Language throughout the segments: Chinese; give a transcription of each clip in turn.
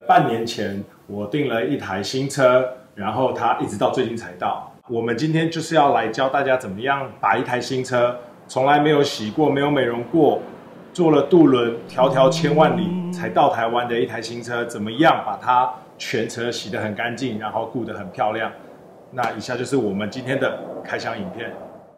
半年前我订了一台新车，然后它一直到最近才到。我们今天就是要来教大家怎么样把一台新车从来没有洗过、没有美容过，做了镀轮、迢迢千万里才到台湾的一台新车，怎么样把它全车洗得很干净，然后顾得很漂亮。那以下就是我们今天的开箱影片。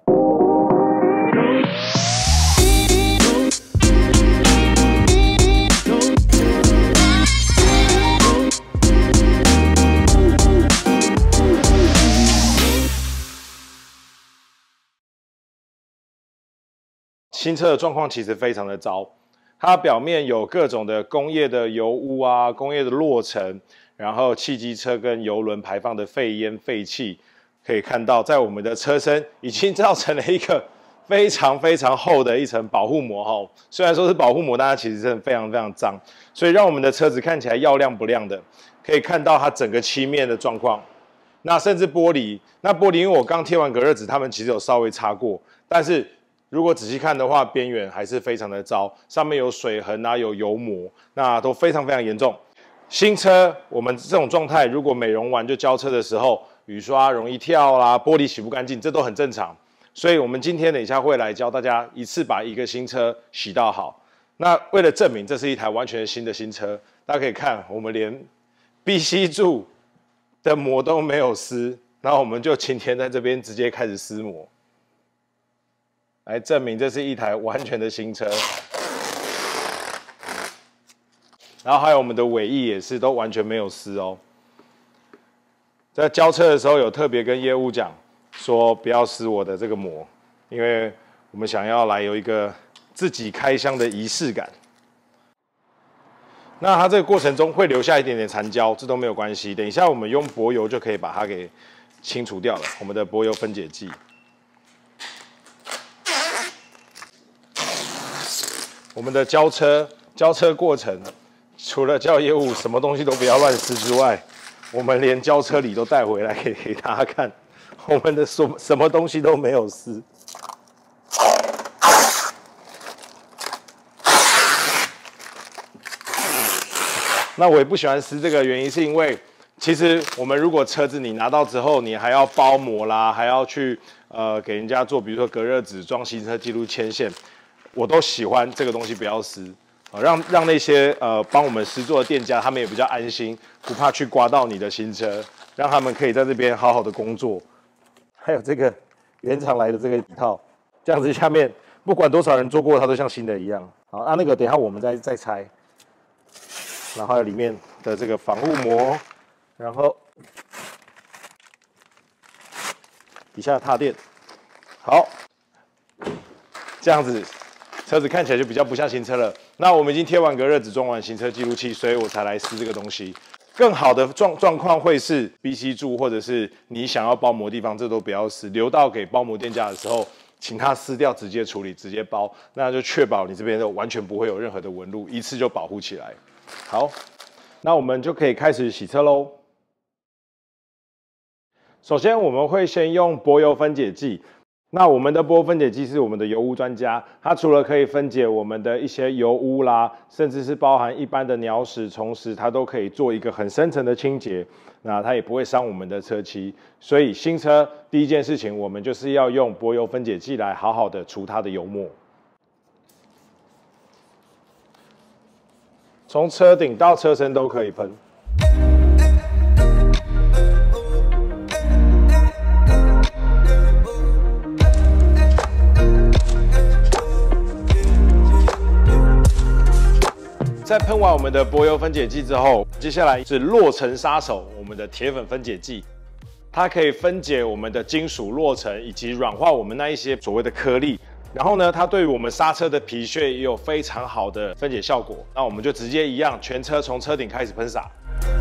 新车的状况其实非常的糟，它表面有各种的工业的油污啊、工业的落尘，然后汽机车跟油轮排放的废烟废气，可以看到在我们的车身已经造成了一个非常厚的一层保护膜哈。虽然说是保护膜，但它其实是非常脏，所以让我们的车子看起来要亮不亮的。可以看到它整个漆面的状况，那甚至玻璃，因为我刚贴完隔热纸，他们其实有稍微擦过，但是如果仔细看的话，边缘还是非常的糟，上面有水痕啊，有油膜，那都非常严重。新车我们这种状态，如果美容完就交车的时候，雨刷容易跳啦，玻璃洗不干净，这都很正常。所以我们今天等一下会来教大家一次把一个新车洗到好。那为了证明这是一台完全新的新车，大家可以看，我们连 BC 柱的膜都没有撕，然后我们就晴天在这边直接开始撕膜。来证明这是一台完全的新车，然后还有我们的尾翼也是都完全没有撕哦。在交车的时候有特别跟业务讲说不要撕我的这个膜，因为我们想要来有一个自己开箱的仪式感。那它这个过程中会留下一点点残胶，这都没有关系，等一下我们用柏油就可以把它给清除掉了，我们的柏油分解剂。我们的交车过程，除了叫业务什么东西都不要乱撕之外，我们连交车礼都带回来给大家看，我们的什么东西都没有撕。那我也不喜欢撕这个原因是因为，其实我们如果车子你拿到之后，你还要包膜啦，还要去给人家做，比如说隔热纸、装行车记录牵线。我都喜欢这个东西不要撕，让那些帮我们施作的店家，他们也比较安心，不怕去刮到你的新车，让他们可以在这边好好的工作。还有这个原厂来的这个一套，这样子下面不管多少人做过，它都像新的一样。好，那个等一下我们再拆，然后还有里面的这个防护膜，然后底下的踏垫，好，这样子。车子看起来就比较不像新车了。那我们已经贴完隔热纸、装完行车记录器，所以我才来撕这个东西。更好的状况会是 BC 柱，或者是你想要包膜的地方，这都不要撕，留到给包膜店家的时候，请他撕掉，直接处理，直接包，那就确保你这边完全不会有任何的纹路，一次就保护起来。好，那我们就可以开始洗车喽。首先，我们会先用柏油分解剂。那我们的柏油分解剂是我们的油污专家，它除了可以分解我们的一些油污啦，甚至是包含一般的鸟屎、虫屎，它都可以做一个很深层的清洁。那它也不会伤我们的车漆，所以新车第一件事情，我们就是要用柏油分解剂来好好的除它的油墨。从车顶到车身都可以喷。在喷完我们的柏油分解剂之后，接下来是落尘杀手，我们的铁粉分解剂，它可以分解我们的金属落尘，以及软化我们那一些所谓的颗粒。然后呢，它对于我们刹车的皮屑也有非常好的分解效果。那我们就直接一样，全车从车顶开始喷洒。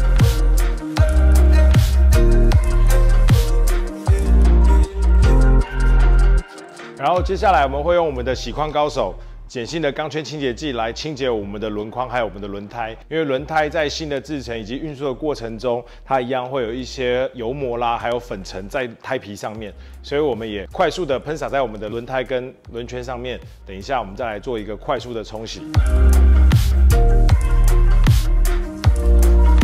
然后接下来我们会用我们的洗框高手。碱性的钢圈清洁剂来清洁我们的轮框还有我们的轮胎，因为轮胎在新的制成以及运输的过程中，它一样会有一些油膜啦，还有粉尘在胎皮上面，所以我们也快速的喷洒在我们的轮胎跟轮圈上面。等一下我们再来做一个快速的冲洗。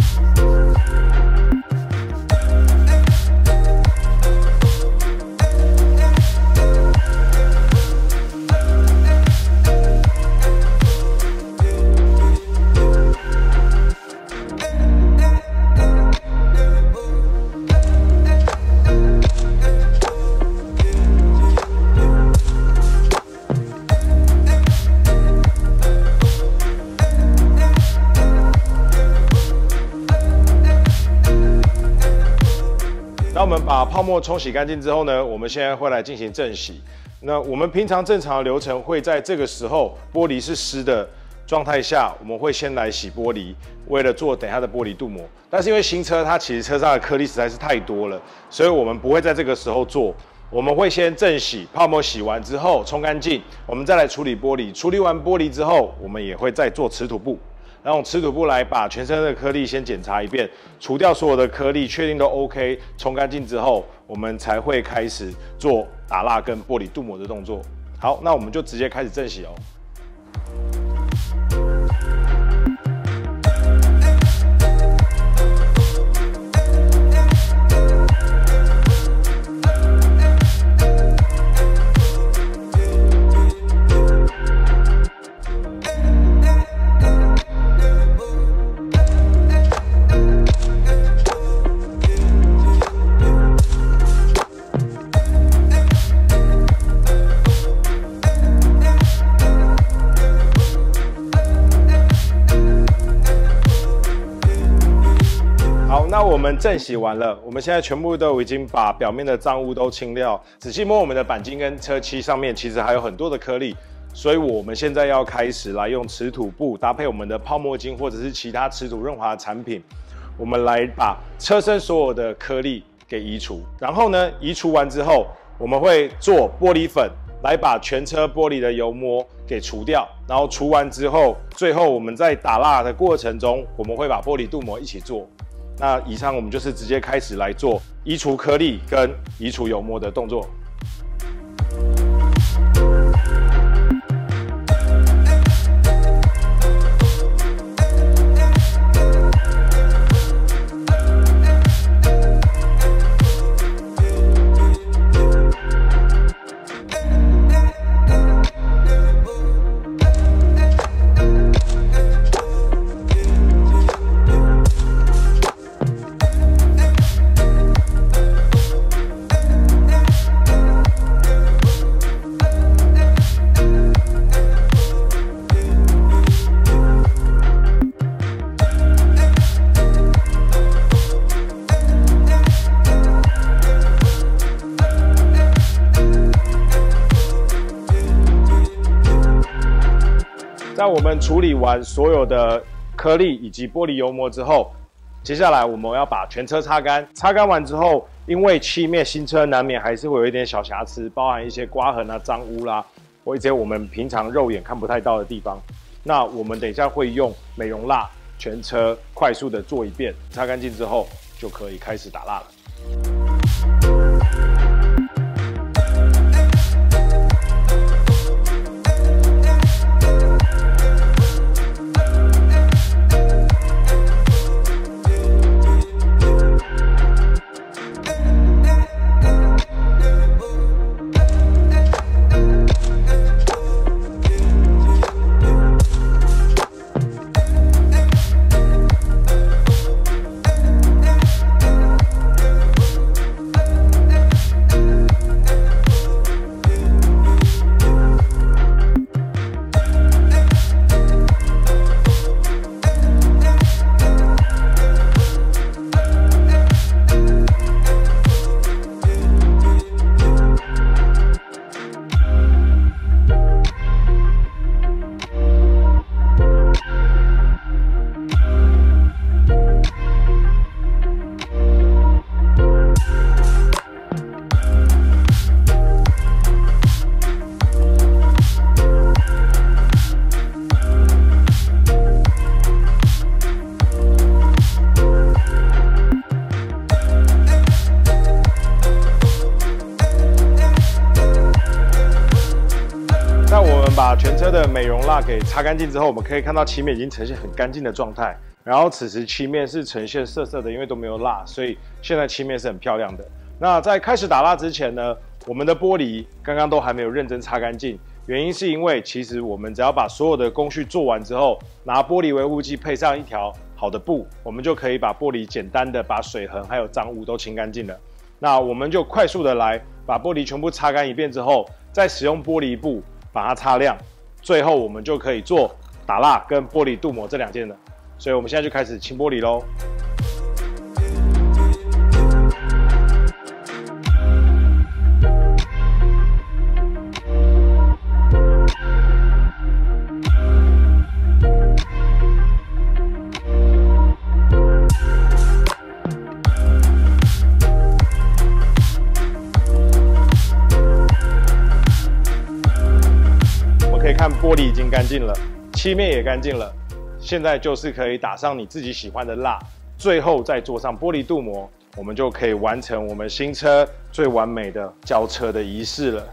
那我们把泡沫冲洗干净之后呢，我们现在会来进行正洗。那我们平常正常的流程会在这个时候玻璃是湿的状态下，我们会先来洗玻璃，为了做等一下的玻璃镀膜。但是因为新车它其实车上的颗粒实在是太多了，所以我们不会在这个时候做。我们会先正洗，泡沫洗完之后冲干净，我们再来处理玻璃。处理完玻璃之后，我们也会再做瓷土布。然后用瓷土布来把全身的颗粒先检查一遍，除掉所有的颗粒，确定都 OK， 冲干净之后，我们才会开始做打蜡跟玻璃镀膜的动作。好，那我们就直接开始正洗哦。那我们正洗完了，我们现在全部都已经把表面的脏污都清掉。仔细摸我们的钣金跟车漆上面，其实还有很多的颗粒，所以我们现在要开始来用瓷土布搭配我们的泡沫巾或者是其他瓷土润滑产品，我们来把车身所有的颗粒给移除。然后呢，移除完之后，我们会做玻璃粉来把全车玻璃的油膜给除掉。然后除完之后，最后我们在打蜡的过程中，我们会把玻璃镀膜一起做。那以上我们就是直接开始来做移除颗粒跟移除油膜的动作。在我们处理完所有的颗粒以及玻璃油膜之后，接下来我们要把全车擦干。擦干完之后，因为漆面新车难免还是会有一点小瑕疵，包含一些刮痕啊、脏污啦，或一些我们平常肉眼看不太到的地方。那我们等一下会用美容蜡全车快速的做一遍，擦干净之后就可以开始打蜡了。把全车的美容蜡给擦干净之后，我们可以看到漆面已经呈现很干净的状态。然后此时漆面是呈现涩涩的，因为都没有蜡，所以现在漆面是很漂亮的。那在开始打蜡之前呢，我们的玻璃刚刚都还没有认真擦干净，原因是因为其实我们只要把所有的工序做完之后，拿玻璃维护剂配上一条好的布，我们就可以把玻璃简单的把水痕还有脏污都清干净了。那我们就快速的来把玻璃全部擦干一遍之后，再使用玻璃布把它擦亮，最后我们就可以做打蜡跟玻璃镀膜这两件了。所以我们现在就开始清玻璃咯。 玻璃已经干净了，漆面也干净了，现在就是可以打上你自己喜欢的蜡，最后再做上玻璃镀膜，我们就可以完成我们新车最完美的交车的仪式了。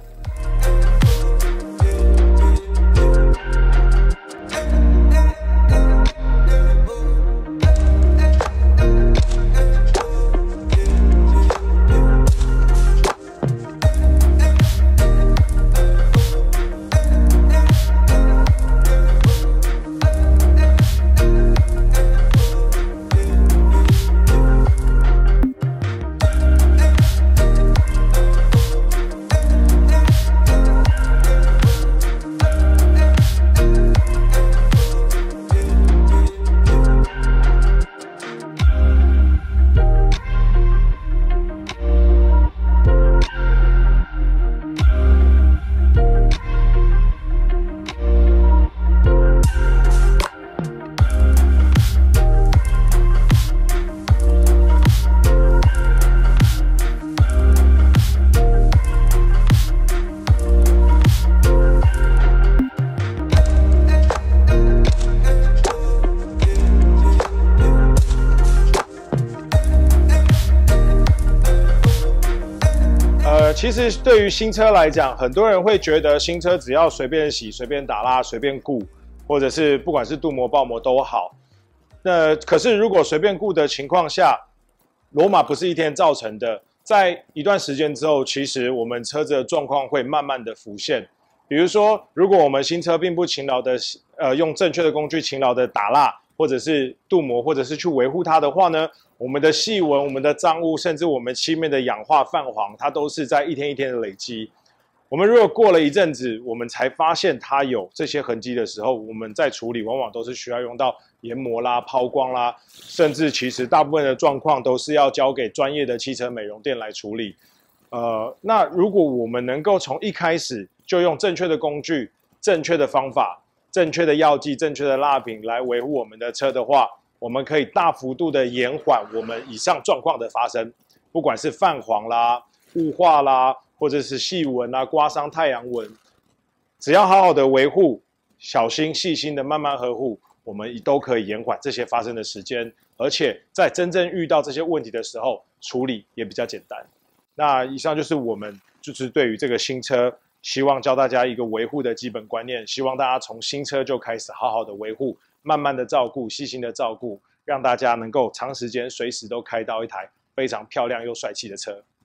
其实对于新车来讲，很多人会觉得新车只要随便洗、随便打蜡、随便顾，或者是不管是镀膜、爆膜都好。那可是如果随便顾的情况下，罗马不是一天造成的，在一段时间之后，其实我们车子的状况会慢慢的浮现。比如说，如果我们新车并不勤劳的用正确的工具勤劳的打蜡，或者是镀膜，或者是去维护它的话呢，我们的细纹、我们的脏污，甚至我们漆面的氧化泛黄，它都是在一天一天的累积。我们如果过了一阵子，我们才发现它有这些痕迹的时候，我们在处理往往都是需要用到研磨啦、抛光啦，甚至其实大部分的状况都是要交给专业的汽车美容店来处理。那如果我们能够从一开始就用正确的工具、正确的方法、正确的药剂、正确的蜡品来维护我们的车的话，我们可以大幅度的延缓我们以上状况的发生，不管是泛黄啦、雾化啦，或者是细纹啊、刮伤太阳纹，只要好好的维护、小心细心的慢慢呵护，我们都可以延缓这些发生的时间，而且在真正遇到这些问题的时候，处理也比较简单。那以上就是我们对于这个新车，希望教大家一个维护的基本观念，希望大家从新车就开始好好的维护，慢慢的照顾，细心的照顾，让大家能够长时间随时都开到一台非常漂亮又帅气的车。